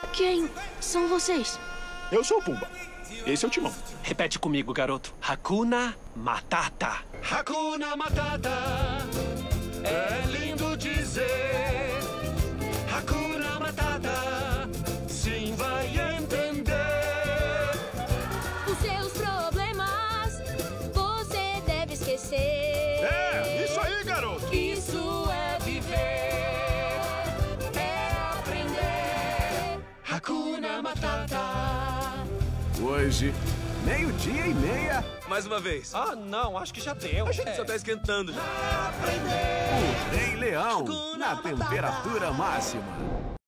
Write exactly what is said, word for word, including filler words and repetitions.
Quem são vocês? Eu sou o Pumba. Esse é o Timão. Repete comigo, garoto. Hakuna Matata. Hakuna Matata. É lindo dizer. Hakuna Matata. Sim, vai entender. Os seus problemas você deve esquecer. É, isso aí, garoto. Isso é viver. É aprender. Hakuna Matata. Hoje, meio-dia e meia. Mais uma vez. Ah, não, acho que já deu. A gente só tá esquentando já. O Rei Leão, na temperatura máxima.